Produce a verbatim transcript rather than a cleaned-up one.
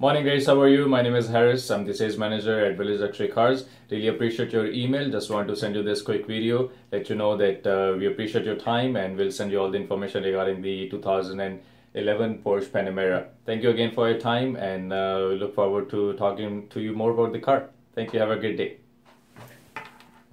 Morning guys, how are you? My name is Harris. I'm the sales manager at Village Luxury Cars. Really appreciate your email. Just want to send you this quick video, let you know that uh, we appreciate your time and we'll send you all the information regarding the two thousand eleven Porsche Panamera. Thank you again for your time and uh, we look forward to talking to you more about the car. Thank you. Have a great day.